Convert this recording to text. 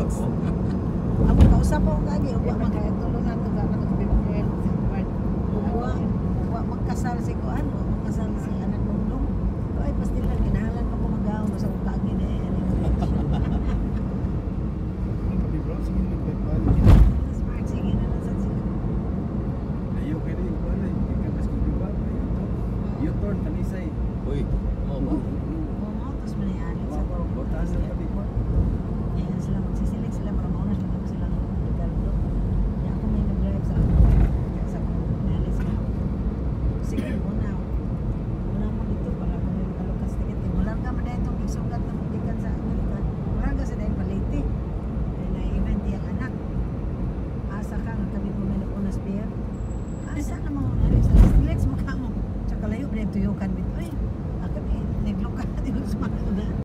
Ako kausap ko kagi, uwa magkatulungan ko sa anak ko uwa magkasal si Kuan, uwa magkasal si anak ko nung. Ay pastilan ginahalan pa ko magaw sa ukagi ni. Smart sige na lang sa sila. Ayo kini igual ikan mas kudiba. U-turn kanisay. Uy, mo ba? Oo, tapos maniali sa Botas sa palikwa. Yan sila magsiselect sila para mauna sila sila nagdalo. Kaya ako may nag-drive sa sa maniali sila. Sige, una mo dito para kung may makalukas ticket. Wala ka man dito isugat na magikan sa Amerika. Wala ka sa dahil paliti. Na-event yung anak. Asa ka nga kami po may nakunas pier. Asa na mo let's makamo. Tsaka layo, pinagtuyukan bito. Ay, akin eh, nagluka. Di mo sumakas na.